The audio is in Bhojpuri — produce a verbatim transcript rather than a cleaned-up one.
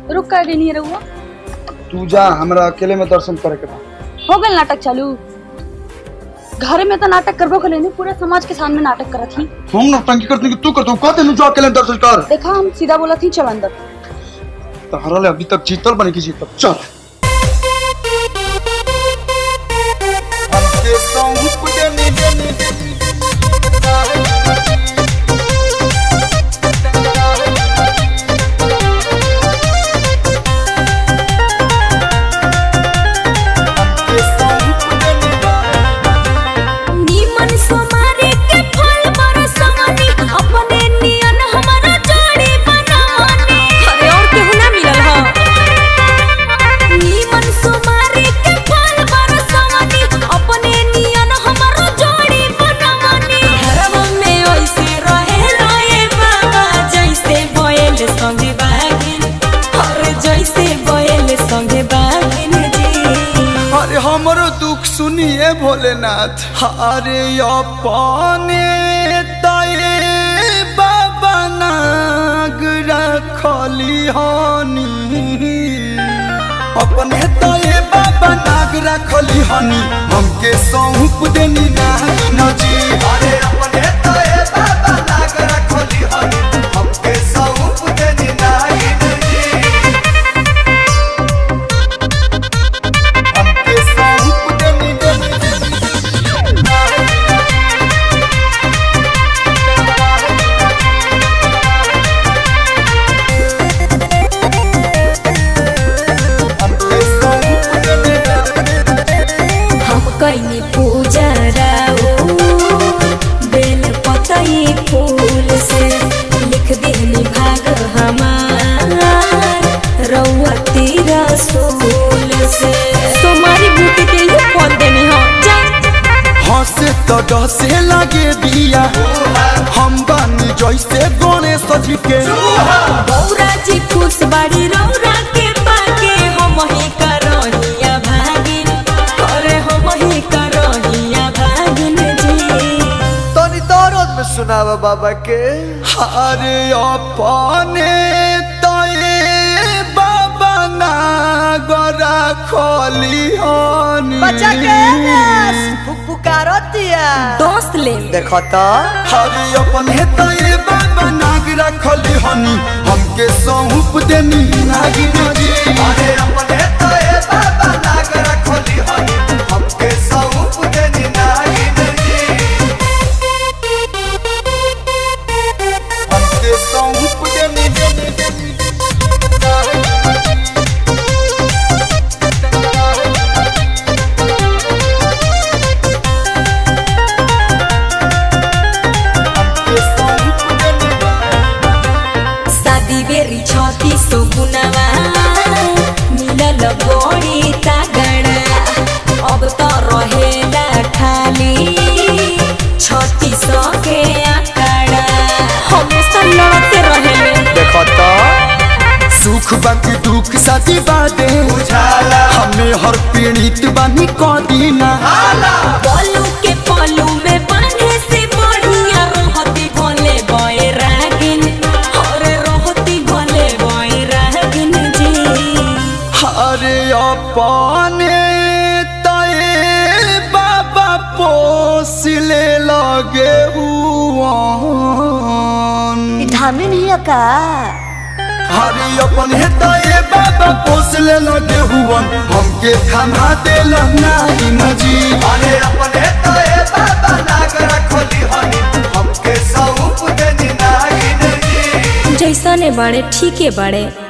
रुक कर गई नहीं रहुआ। तू जा, हमरा अकेले में दर्शन करे के बा। हो गए नाटक चालू। घर में तो नाटक करबो कर लेनी, पूरा समाज के सामने नाटक करत थी। हम नौटंकी करते कि तू करतो, कहते नु जा अकेले दर्शन कर। देखा हम सीधा बोला थी चल अंदर। तहरा ले अभी तक जीतल बने की जीतल। चल हमके सौंप देनी देनी हमरो दुख सुनिए भोलेनाथ। अरे अपने ताये बाबा नाग रखली हनी, अपने ताये बाबा नाग रखली हनी, हमके सौंप देनी ना जी। अरे अपने ताये बाबा नाग रखली हनी, हमके सौंप देनी ना जी। कईनी पूजा राओ बेल पतई फूल से, लिख देनी भाग हमार रउआ तेरा सोल से। सोमारी बूटी के लिए फोन देनी हो जा। हंसे तो डसे लगे बिया, हम बानी जैसे गणेश जी के। बौरा जी खुश बाड़ी रौरा के पाके, हम ही करहिया भागिन, अरे हम ही करहिया भागिन जी। तनी दर्द में सुनावा बाबा के। अरे अपने ताये बाबा नागरा खोली हनी, बच्चा के पुकारतिया दोस्त ले देखो तो। अरे अपने ताये बाबा नागरा खोली हनी, हमके सौंप देनी नागिन जी। अरे अपने ताये बाबा नागरा खोली हनी, हमके सौंप देनी नागिन जी। हमके सौंप देनी देनी देनी मिलल बड़ी तगड़ा, अब तो रहेला खाली छत्ती सौ के आंकड़ा, हमेशा लड़ते रहेले। देखो तो सुख बाकी दुख साथी बादे उजाला, हमें हर पीड़ित बानी कदीना। पलू के पलू में बांधे से बढ़िया रहती भोले बोए रागिन, अरे रहती भोले बोए रागिन जी। अरे अपने ताये बाबा पोसले लगे हुआ धामी नहीं का। अरे अपने ताये बाबा पोसले लगे हुआ, हमके खाना देला नागिन जी। अरे अपने ताये बाबा नाग रखली हनी, हमके सौंप देनी नागिन जी। जैसा ने बाड़े ठीक है बाड़े।